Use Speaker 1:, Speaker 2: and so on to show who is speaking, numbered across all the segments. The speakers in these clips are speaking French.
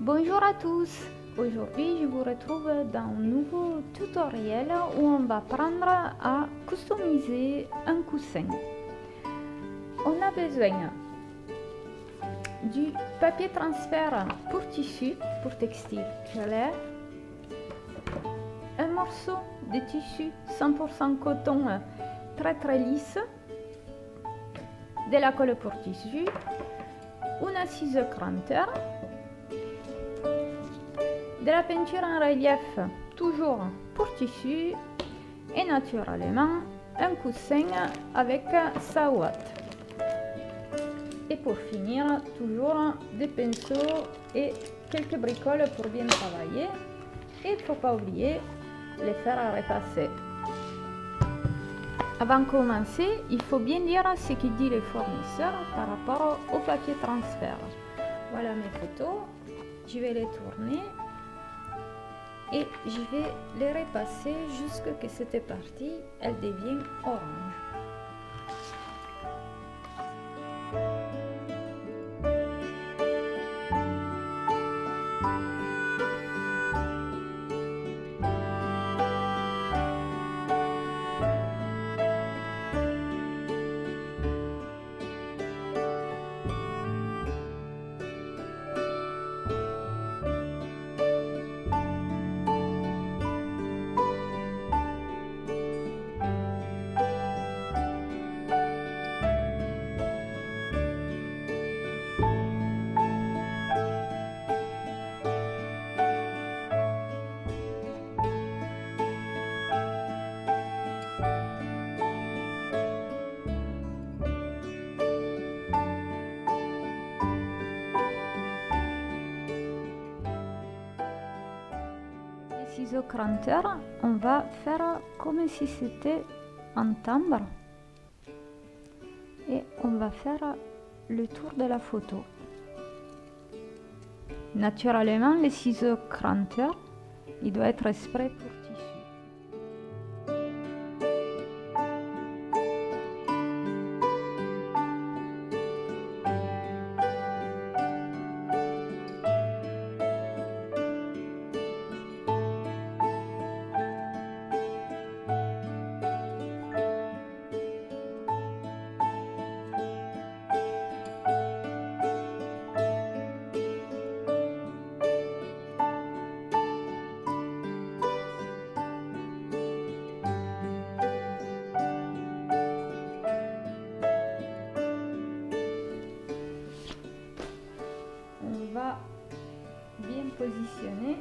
Speaker 1: Bonjour à tous. Aujourd'hui, je vous retrouve dans un nouveau tutoriel où on va apprendre à customiser un coussin. On a besoin du papier transfert pour tissu, pour textile clair, un morceau de tissu 100% coton très lisse, de la colle pour tissu, une assise cranteur, de la peinture en relief toujours pour tissu et naturellement un coussin avec sa ouate. Et pour finir, toujours des pinceaux et quelques bricoles pour bien travailler. Et il ne faut pas oublier les fer à repasser. Avant de commencer, il faut bien lire ce que dit le fournisseur par rapport au papier transfert. Voilà mes photos, je vais les tourner et je vais les repasser jusqu'à ce que cette partie elle devienne orange. Ciseaux cranteur, on va faire comme si c'était un timbre et on va faire le tour de la photo. Naturellement, les ciseaux cranteur, il doit être exprès pour tissu. On va bien positionner.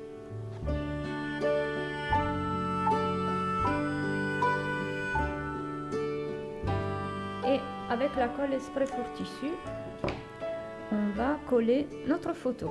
Speaker 1: Et avec la colle exprès pour tissu, on va coller notre photo.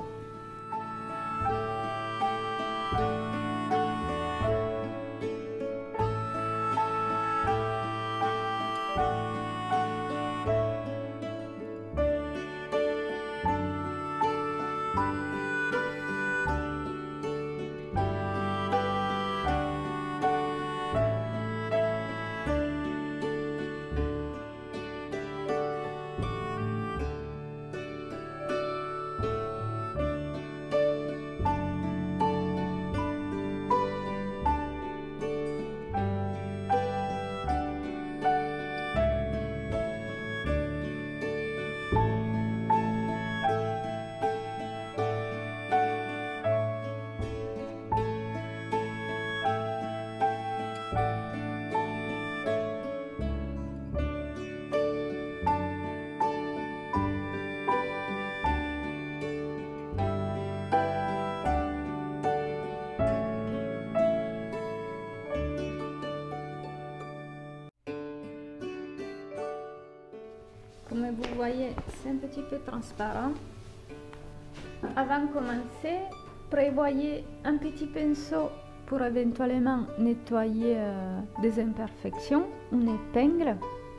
Speaker 1: Comme vous voyez, c'est un petit peu transparent. Avant de commencer, prévoyez un petit pinceau pour éventuellement nettoyer des imperfections, une épingle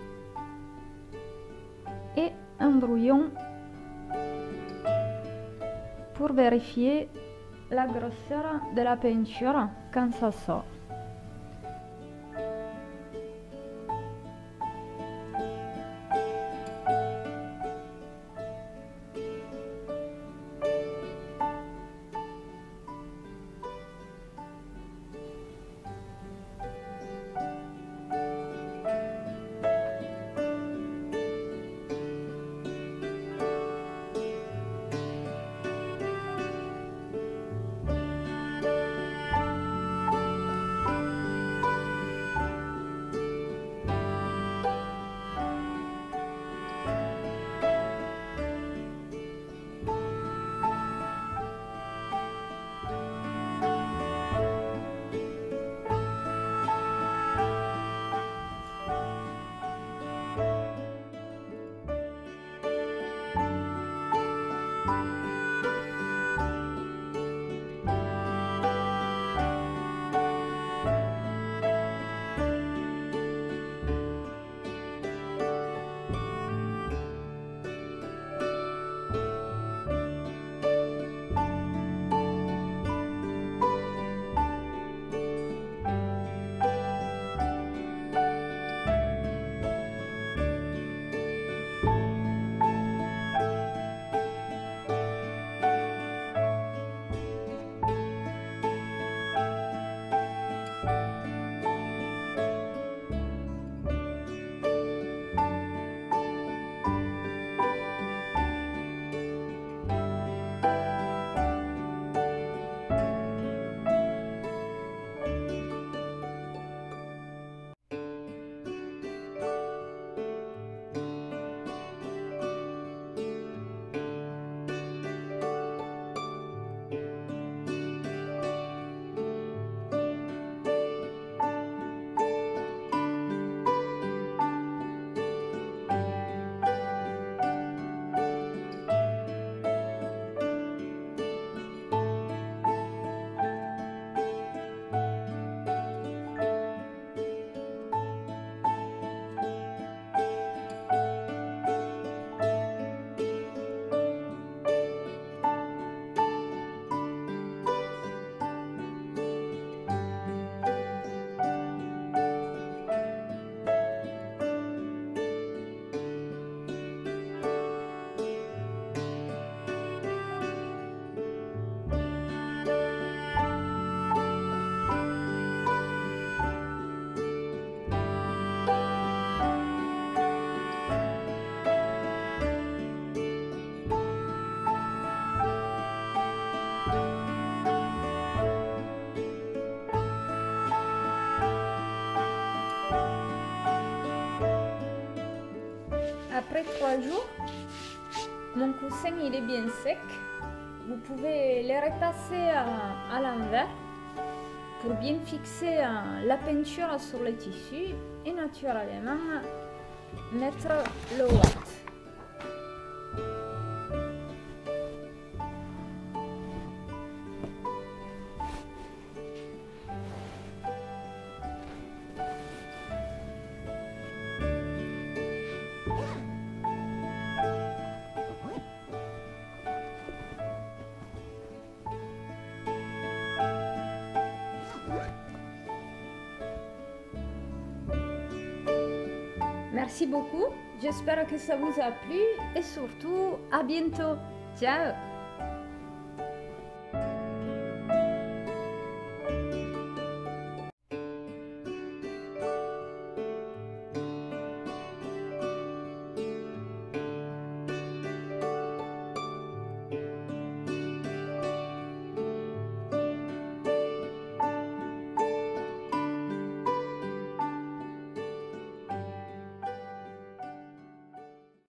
Speaker 1: et un brouillon pour vérifier la grosseur de la peinture quand ça sort. Après 3 jours, mon coussin il est bien sec. Vous pouvez les repasser à l'envers pour bien fixer la peinture sur le tissu et naturellement mettre le watt. Merci beaucoup, j'espère que ça vous a plu et surtout à bientôt. Ciao!